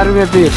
रुपये पीस,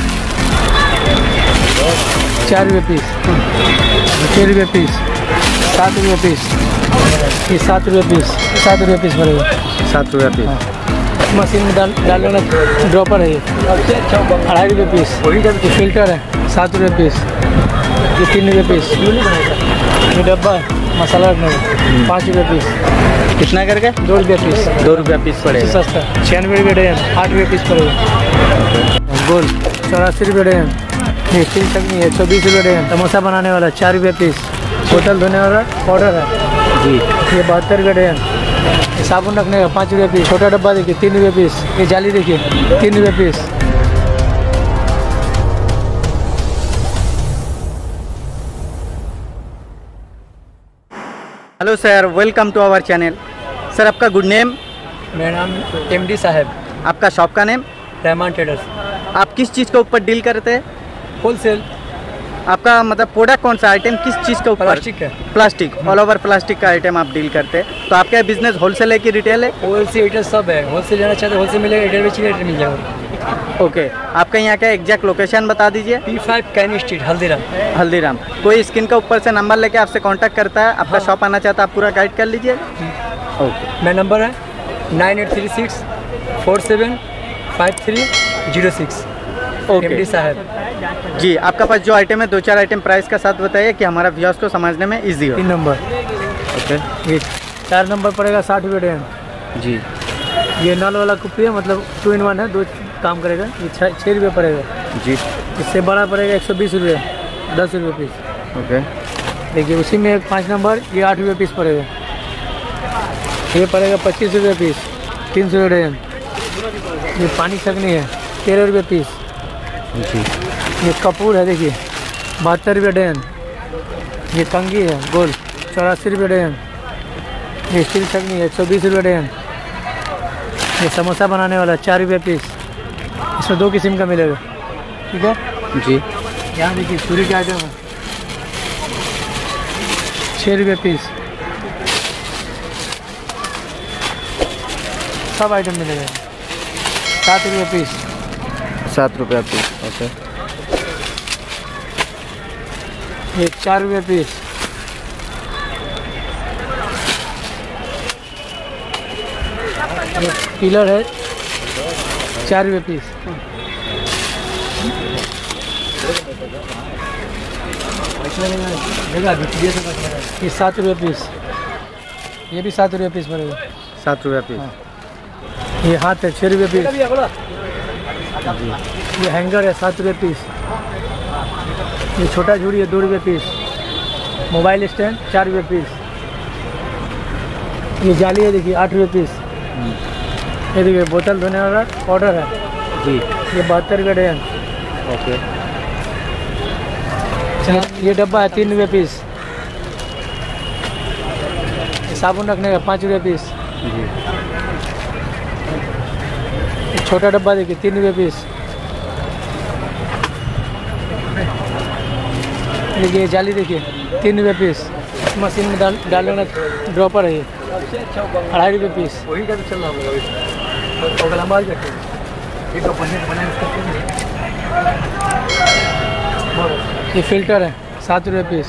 4 रुपये पीस, 6 रुपये पीस, 7 रुपये पीस, ये 7 रुपये पीस, 7 रुपये पीस पड़ेगा, 7 रुपये पीस। मशीन में डालने वाला ड्रॉपर है ये, 2.5 रुपये पीस। ये फिल्टर है, 7 रुपये पीस, ये 3 रुपये पीस। ये डब्बा है मसाला रखने का, 5 रुपये पीस। कितना करके? 2 रुपये पीस, 2 रुपये पीस पड़ेगा। सस्ता। 96 रुपये डजन, 8 रुपये पीस पड़ेगा। गोल 84 रुपये डजन। ये स्टील चटनी है, 120 रुपये डजन। समोसा बनाने वाला 4 रुपये पीस। बोतल धोने वाला पाउडर है जी, ये 72 रुपये डजन। ये साबुन रखने का 5 रुपये पीस। छोटा डब्बा देखिए 3 रुपये पीस। ये जाली देखिए 3 रुपये piece. Hello sir, welcome to our channel. Sir आपका गुड नेम? मेरा नाम MD साहब। आपका शॉप का नेम? रहमान ट्रेडर्स। आप किस चीज़ के ऊपर डील करते हैं? होलसेल। आपका मतलब प्रोडक्ट कौन सा आइटम किस चीज़ के ऊपर? प्लास्टिक है। प्लास्टिक, ऑल ओवर प्लास्टिक का आइटम आप डील करते हैं। तो आपका बिजनेस होलसेल है कि रिटेल है? होलसेल रिटेल सब है। होलसेल लेना चाहते हैं होलसेल मिलेगा, रिटेल में चाहिए रिटेल मिल जाएगा। ओके, आपका यहाँ का एग्जैक्ट लोकेशन बता दीजिए। P5 कैनी स्ट्रीट, हल्दीराम। हल्दीराम। कोई स्क्रीन के ऊपर से नंबर लेके आपसे कांटेक्ट करता है, आपका शॉप आना चाहता है, आप पूरा गाइड कर लीजिए। ओके, मेरा नंबर है 9836475306। ओके MD साहब जी। आपका पास जो आइटम है 2-4 आइटम प्राइस का साथ बताइए कि हमारा व्यूअर्स को समझने में इजी हो। 3 नंबर। ओके, ये 4 नंबर पड़ेगा 60 रुपये डजन। जी। ये नल वाला कुप्पी है, मतलब 2 in 1 है, 2 काम करेगा। ये 6 रुपये पड़ेगा जी। इससे बड़ा पड़ेगा 120 रुपये, 10 रुपये पीस। ओके, देखिए उसी में एक 5 नंबर, ये 8 रुपये पीस पड़ेगा। ये पड़ेगा 25 रुपये पीस, 300 रुपये डजन। ये पानी छकनी है, 13 रुपये पीस। जी। ये कपूर है देखिए 72 रुपये डजन। ये कंगी है गोल, 84 रुपये डजन। ये स्टील छकनी है, 120 रुपये डजन। ये समोसा बनाने वाला 4 रुपये पीस। इसमें 2 किस्म का मिलेगा, ठीक है जी। यहाँ देखिए पूरी के आइटम है, 6 रुपये पीस। सब आइटम मिलेगा, 7 रुपये पीस। 7 रुपये पीस। ओके, ये 4 रुपये पीस। ये पिलर है, 4 रुपये पीस। ये 7 रुपये पीस। ये भी 7 रुपये पीस पड़ेगा। 7 रुपये पीस। ये हाथ है, 6 रुपये पीस। ये हैंगर है, 7 रुपये पीस। ये छोटा झूड़ी है, 2 रुपये पीस। मोबाइल स्टैंड 4 रुपये पीस। ये जाली है देखिए 8 रुपये पीस। ये देखिए बोतल धोने वाला पाउडर है जी। ये 72 रुपये डजन। ओके, ये डब्बा है 3 रुपये पीस। ये साबुन रखने का 5 रुपये पीस। जी। ये छोटा डब्बा देखिए 3 रुपये पीस। देखिए जाली देखिए 3 रुपये पीस। मशीन में डालने वाला ड्रॉपर है ये, 2.5 रुपये पीस। ये फिल्टर है, 7 रुपये पीस।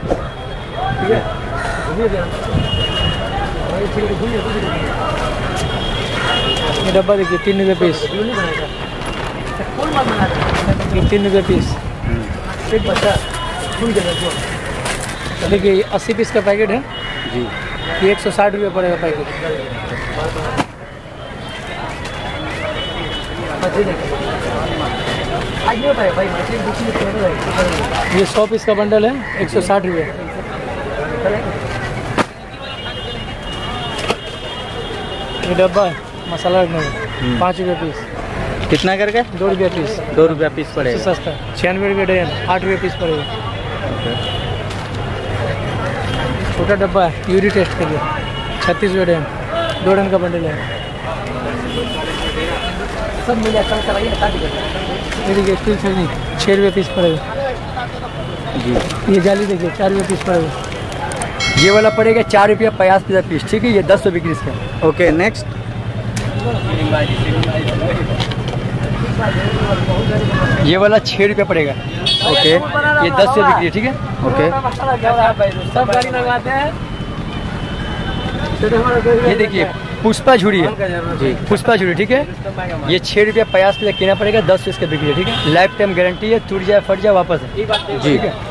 ये डब्बा देखिए 3 रुपये पीस। ये 3 रुपये पीस। देखिए ये 80 पीस का पैकेट है जी। ये 160 रुपये पड़ेगा पैकेट। ये 100 पीस का बंडल है, 160 रुपये। ये डब्बा है मसाला रखने का, 5 रुपये पीस। कितना करके? 2 रुपये पीस। 2 रुपये पीस पड़ेगा। सस्ता। 96 रुपये डजन, 8 रुपये पीस पड़ेगा। छोटा डब्बा है यूरी टेस्ट के लिए, 36 रुपये डजन, 2 डन का बंडल है। सब मिल जाता है। ये देखिए स्टील छलनी 6 रुपये पीस पड़ेगा जी। ये जाली देखिए 4 रुपये पीस पड़ेगा। ये वाला पड़ेगा 4 रुपया 50 पैसा पीस, ठीक है। ये 10 रुपये की इसका। Okay, next. ये वाला 6 रुपये पड़ेगा। ओके, ये 10 रुपये बिक्री है, ठीक है। ओके, सब गाड़ी लगवाते हैं। ये देखिए पुष्पा झूरी है जी, पुष्पा झूरी, ठीक है। ये 6 रुपये 50 पैसे कीना पड़ेगा, 10 रुपये इसका बिक्री है, ठीक है। लाइफ टाइम गारंटी है, टूट जाए फट जाए वापस है, जी, ठीक है।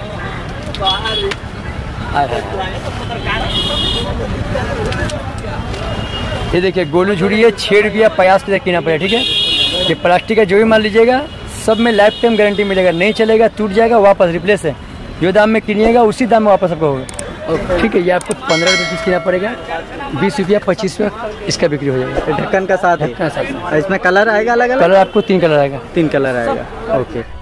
ये देखिए गोलू झूरी है, 6 रुपया 50 पैसे कीना पड़ेगा, ठीक है। ये प्लास्टिक का जो भी माल लीजिएगा सब में लाइफ टाइम गारंटी मिलेगा, नहीं चलेगा टूट जाएगा वापस रिप्लेस है। जो दाम में किनिएगा उसी दाम में वापस आपको होगा, ठीक है। ये आपको 15 रुपये पीस कीना पड़ेगा, 20 रुपया 25 रुपये इसका बिक्री हो जाएगा। ढक्कन का साथ है। ढक्कन का साथ। इसमें कलर आएगा अलग अलग? कलर आपको 3 कलर आएगा। 3 कलर आएगा। ओके।